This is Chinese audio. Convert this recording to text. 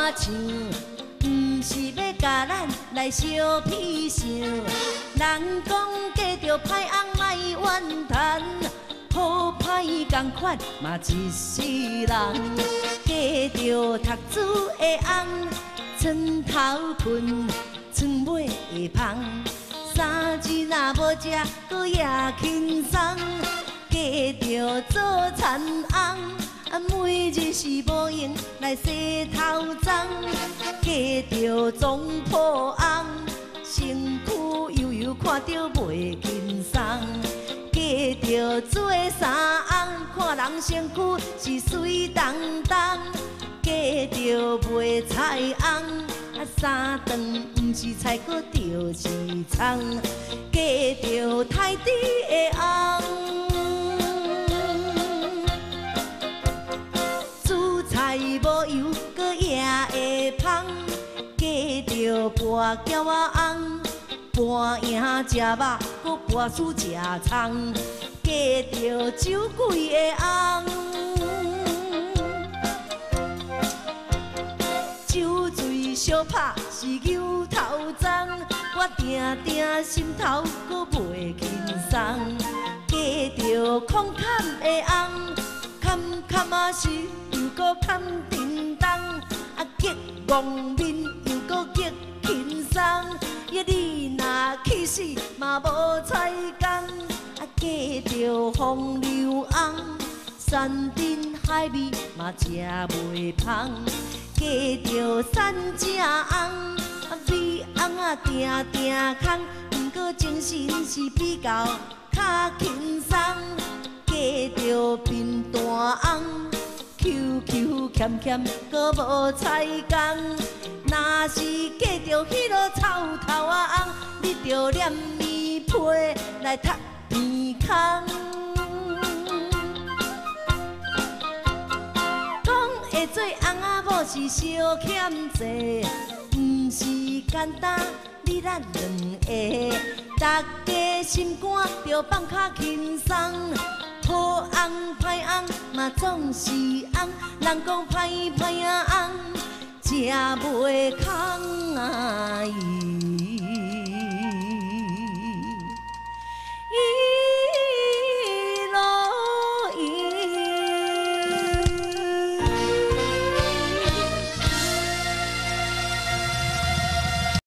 唱，毋是要甲咱来相比相。人讲嫁着歹翁莫怨叹，好歹同款嘛一世人。嫁着读书的翁，床头困，床尾会芳。三日若无食，搁夜轻松。嫁着做田翁，每日是无闲来洗头脏。嫁着总破翁，身躯悠悠看着袂轻松。嫁着做三翁，看人身躯是水当当。嫁着卖菜翁，三顿毋是菜，搁着是葱。嫁着太猪的翁，煮菜无油，搁也会芳。嫁着跋筊仔翁，半夜食肉，搁半欶食葱。嫁着酒鬼的翁，酒醉相拍是牛头鬃。我定定心头搁袂轻松。嫁着空坎的翁，坎坎啊是又搁坎叮当。激戆面又搁激轻松。你若气死嘛无彩工。嫁着风流翁，山珍海味嘛食袂芳。嫁着山只翁，美翁仔定定空，毋过精神是比较较轻松。嫁着贫大翁，Q Q 欠欠搁无彩工。若是嫁着迄落臭头仔翁，你着念棉被来读鼻空。讲会做翁仔某是小欠债，毋是简单你咱两个，大家心肝着放较轻松。好翁歹翁嘛总是翁，人讲歹仔翁食袂空啊。